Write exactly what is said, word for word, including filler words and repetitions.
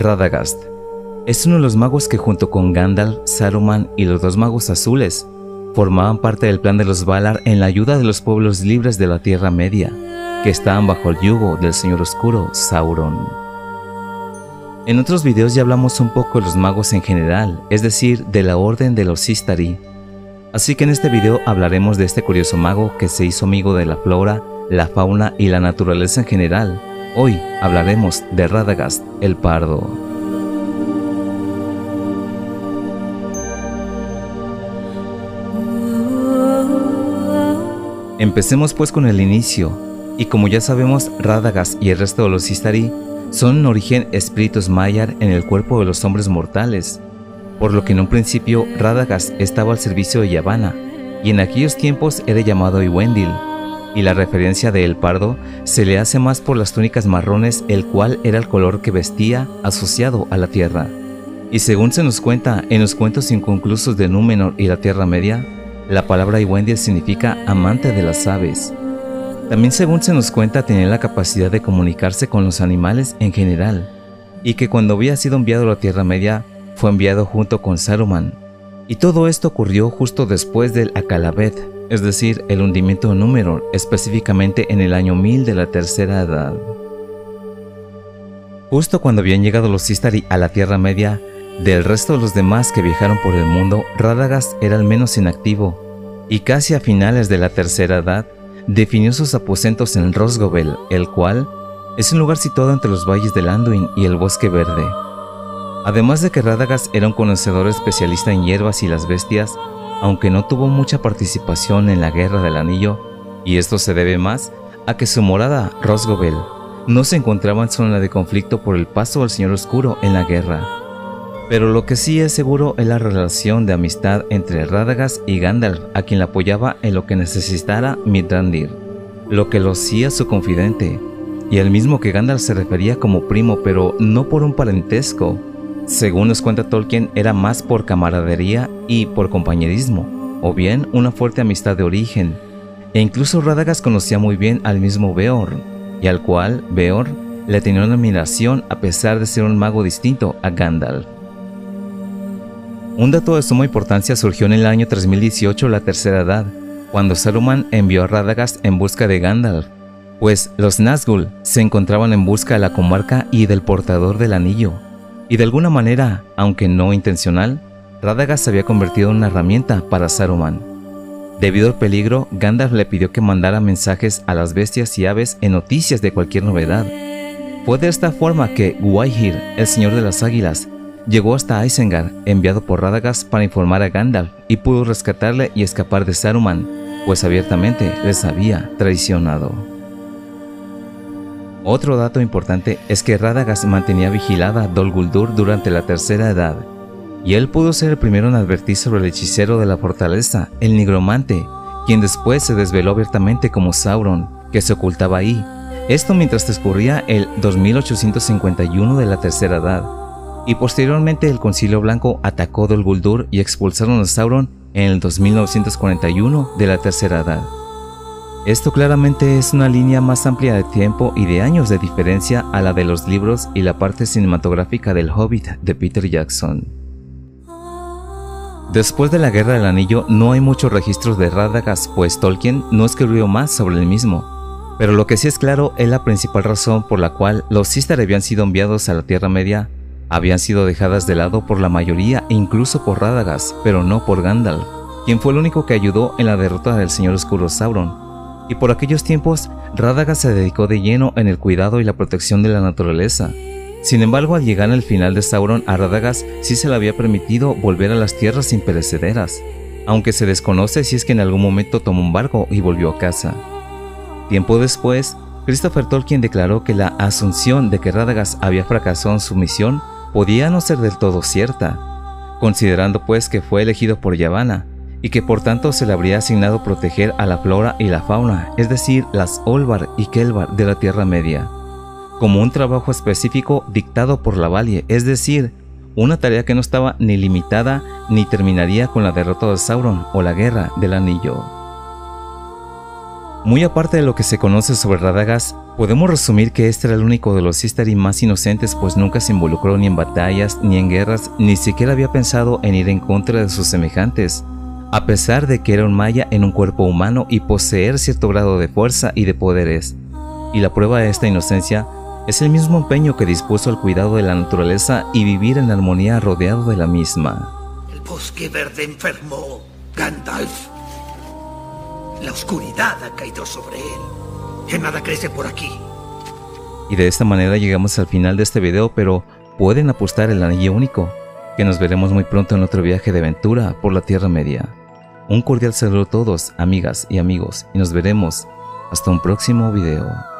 Radagast es uno de los magos que junto con Gandalf, Saruman y los dos magos azules formaban parte del plan de los Valar en la ayuda de los pueblos libres de la Tierra Media, que estaban bajo el yugo del Señor Oscuro, Sauron. En otros videos ya hablamos un poco de los magos en general, es decir, de la orden de los Istari. Así que en este video hablaremos de este curioso mago que se hizo amigo de la flora, la fauna y la naturaleza en general. Hoy hablaremos de Radagast el Pardo. Empecemos pues con el inicio, y como ya sabemos, Radagast y el resto de los Istari son en origen espíritus Maiar en el cuerpo de los hombres mortales, por lo que en un principio Radagast estaba al servicio de Yavanna, y en aquellos tiempos era llamado Elwendil, y la referencia de El Pardo se le hace más por las túnicas marrones, el cual era el color que vestía asociado a la tierra. Y según se nos cuenta en los cuentos inconclusos de Númenor y la Tierra Media, la palabra Elwendil significa amante de las aves. También según se nos cuenta tenía la capacidad de comunicarse con los animales en general, y que cuando había sido enviado a la Tierra Media, fue enviado junto con Saruman. Y todo esto ocurrió justo después del Akallabêth, es decir, el hundimiento de Númenor, específicamente en el año mil de la Tercera Edad. Justo cuando habían llegado los Istari a la Tierra Media, del resto de los demás que viajaron por el mundo, Radagast era el menos inactivo, y casi a finales de la Tercera Edad, definió sus aposentos en Rhosgobel, el cual es un lugar situado entre los valles del Anduin y el Bosque Verde. Además de que Radagast era un conocedor especialista en hierbas y las bestias, aunque no tuvo mucha participación en la Guerra del Anillo, y esto se debe más a que su morada, Rhosgobel, no se encontraba en zona de conflicto por el paso del Señor Oscuro en la guerra. Pero lo que sí es seguro es la relación de amistad entre Radagast y Gandalf, a quien le apoyaba en lo que necesitara Mithrandir, lo que lo hacía su confidente, y al mismo que Gandalf se refería como primo, pero no por un parentesco. Según nos cuenta Tolkien, era más por camaradería y por compañerismo, o bien una fuerte amistad de origen, e incluso Radagast conocía muy bien al mismo Beorn, y al cual Beorn le tenía una admiración a pesar de ser un mago distinto a Gandalf. Un dato de suma importancia surgió en el año tres mil dieciocho, la Tercera Edad, cuando Saruman envió a Radagast en busca de Gandalf, pues los Nazgûl se encontraban en busca de la comarca y del portador del anillo, y de alguna manera, aunque no intencional, Radagast se había convertido en una herramienta para Saruman. Debido al peligro, Gandalf le pidió que mandara mensajes a las bestias y aves en noticias de cualquier novedad. Fue de esta forma que Gwaihir, el señor de las águilas, llegó hasta Isengard, enviado por Radagast para informar a Gandalf, y pudo rescatarle y escapar de Saruman, pues abiertamente les había traicionado. Otro dato importante es que Radagast mantenía vigilada a Dol Guldur durante la Tercera Edad, y él pudo ser el primero en advertir sobre el hechicero de la fortaleza, el Nigromante, quien después se desveló abiertamente como Sauron, que se ocultaba ahí, esto mientras transcurría el dos mil ochocientos cincuenta y uno de la Tercera Edad. Y posteriormente el Concilio Blanco atacó Dol Guldur y expulsaron a Sauron en el dos mil novecientos cuarenta y uno de la Tercera Edad. Esto claramente es una línea más amplia de tiempo y de años de diferencia a la de los libros y la parte cinematográfica del Hobbit de Peter Jackson. Después de la Guerra del Anillo no hay muchos registros de Radagast, pues Tolkien no escribió más sobre el mismo, pero lo que sí es claro es la principal razón por la cual los Istari habían sido enviados a la Tierra Media habían sido dejadas de lado por la mayoría e incluso por Radagast, pero no por Gandalf, quien fue el único que ayudó en la derrota del Señor Oscuro Sauron. Y por aquellos tiempos, Radagast se dedicó de lleno en el cuidado y la protección de la naturaleza. Sin embargo, al llegar al final de Sauron, a Radagast sí se le había permitido volver a las tierras imperecederas, aunque se desconoce si es que en algún momento tomó un barco y volvió a casa. Tiempo después, Christopher Tolkien declaró que la asunción de que Radagast había fracasado en su misión podía no ser del todo cierta, considerando pues que fue elegido por Yavanna y que por tanto se le habría asignado proteger a la flora y la fauna, es decir, las Olvar y Kelvar de la Tierra Media, como un trabajo específico dictado por la Valle, es decir, una tarea que no estaba ni limitada ni terminaría con la derrota de Sauron o la Guerra del Anillo. Muy aparte de lo que se conoce sobre Radagast, podemos resumir que este era el único de los Istari más inocentes, pues nunca se involucró ni en batallas ni en guerras, ni siquiera había pensado en ir en contra de sus semejantes, a pesar de que era un Maya en un cuerpo humano y poseer cierto grado de fuerza y de poderes. Y la prueba de esta inocencia es el mismo empeño que dispuso al cuidado de la naturaleza y vivir en armonía rodeado de la misma. El bosque verde enfermó, Gandalf. La oscuridad ha caído sobre él. Que nada crece por aquí. Y de esta manera llegamos al final de este video, pero pueden apostar el anillo único, que nos veremos muy pronto en otro viaje de aventura por la Tierra Media. Un cordial saludo a todos, amigas y amigos, y nos veremos hasta un próximo video.